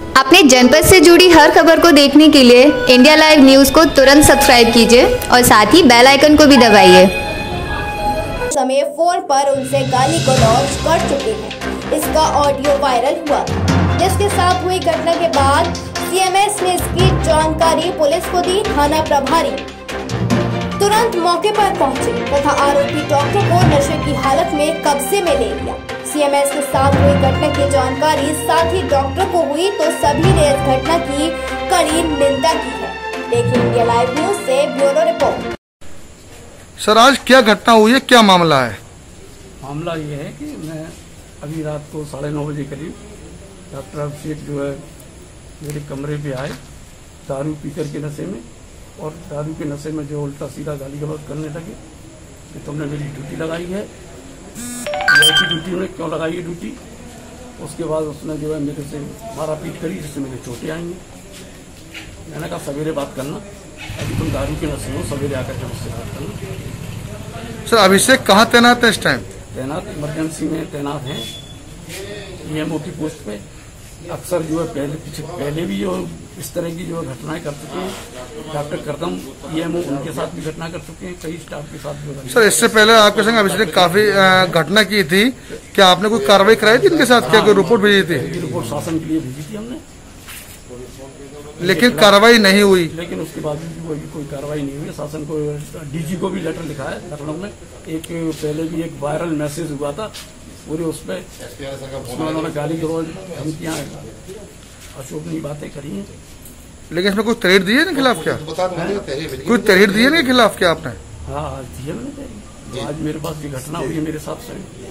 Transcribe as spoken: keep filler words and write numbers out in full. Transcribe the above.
अपने जनपद से जुड़ी हर खबर को देखने के लिए इंडिया लाइव न्यूज को तुरंत सब्सक्राइब कीजिए और साथ ही बेल आइकन को भी दबाइए। समय फोन पर उनसे गाली गलौज कर चुके हैं। इसका ऑडियो वायरल हुआ, जिसके साथ हुई घटना के बाद सीएमएस ने इसकी जानकारी पुलिस को दी। थाना प्रभारी तुरंत मौके पर पहुंचे तथा आरोपी डॉक्टर को नशे की हालत में कब्जे में ले लिया। सीएमएस के साथ हुई घटना की जानकारी साथ ही डॉक्टर को हुई तो सभी ने इस घटना की कड़ी निंदा की है। देखिए इंडिया लाइव न्यूज से ब्यूरो रिपोर्ट। सर, आज क्या घटना हुई है, क्या मामला है? मामला ये है कि मैं अभी रात को साढ़े नौ बजे करीब डॉक्टर अभिषेक जो है मेरे कमरे पे आए दारू पीकर के नशे में, और दारू के नशे में जो उल्टा सीधा गाली गलौज करने लगे कि तुमने मेरी ड्यूटी लगाई है, ऐसी ड्यूटी में क्यों लगाई है ड्यूटी। उसके बाद उसने जो है मेरे से मारा पीट करी, जिससे मेरे चोटें आई हैं। मैंने कहा सवेरे बात करना, अभी तुम दारू के नशे हो, सवेरे आकर के मुझसे बात करना। सर, अभिषेक कहाँ तैनात है इस टाइम? तैनात इमरजेंसी में तैनात हैं, ईएमओ की पोस्ट पे। अक्सर जो है पहले पीछे पहले भी जो इस तरह की जो घटनाएं कर चुके हैं। डॉक्टर करदम ईएमओ उनके साथ भी घटना कर चुके हैं, कई स्टाफ के साथ भी। सर, इससे पहले आपके संग अभिषेक ने काफी घटना की थी, क्या आपने कोई कार्रवाई कराई थी इनके साथ? क्या कोई रिपोर्ट भेजी थी? रिपोर्ट शासन के लिए भेजी थी हमने, लेकिन कार्रवाई नहीं हुई। लेकिन उसके बाद भी कोई कार्रवाई नहीं हुई। शासन को डीजी को भी लेटर लिखा है लखनऊ में। एक पहले भी एक वायरल मैसेज हुआ था पूरे उस पर, उसमें उन्होंने गाली गलौज धमकियां अशोभनीय नहीं बातें करी हैं। लेकिन इसमें कोई तहरीर दी है इनके खिलाफ? क्या कोई तहरीर दी है इनके खिलाफ क्या आपने? हाँ, दी है मैंने तहरीर। आज मेरे पास ये घटना हुई है मेरे साथ से।